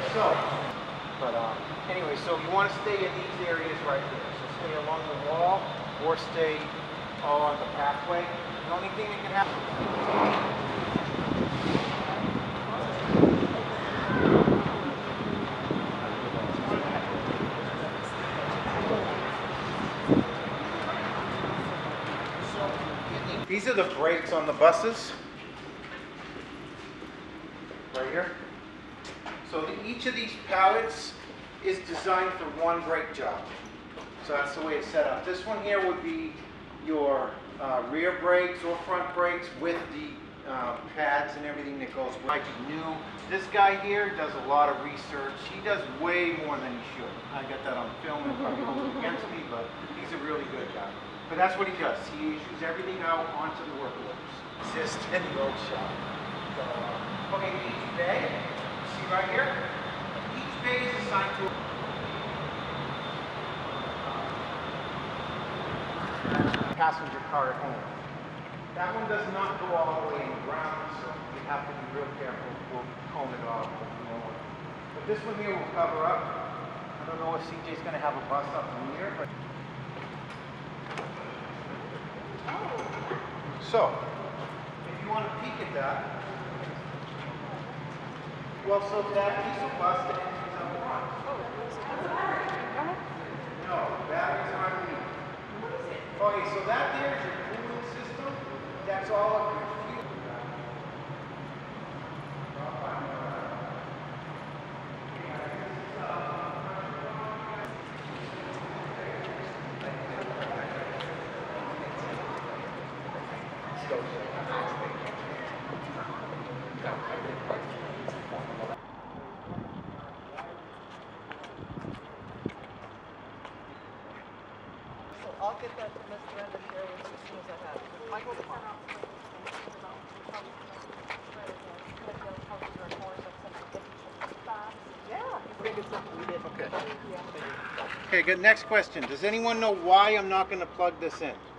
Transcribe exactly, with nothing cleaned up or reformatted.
So, but um, anyway, so you want to stay in these areas right here. So stay along the wall or stay along the pathway. The only thing that can happen. These are the brakes on the buses. Right here. So the, each of these pallets is designed for one brake job. So that's the way it's set up. This one here would be your uh, rear brakes or front brakes with the uh, pads and everything that goes with it. Like new. This guy here does a lot of research. He does way more than he should. I got that on film and probably hold it against me, but he's a really good guy. But that's what he does. He issues everything out onto the work orders. Assist in the old shop. So, uh, okay, each bay, see right here? Each bay is assigned to a passenger car at home. That one does not go all the way in the ground, so you have to be real careful. We'll comb it off. But this one here will cover up. I don't know if C J's going to have a bus up in here, but so, if you want to peek at that, well, so that diesel bus that is up front. No, batteries aren't leaving. Okay, so that there is your cooling system. That's all of your fuel. I'll get that to Miss Brenda and share with you as soon as I have it. Michael, come on. Yeah, we're gonna get something we did. Okay. Okay, good. Next question. Does anyone know why I'm not going to plug this in?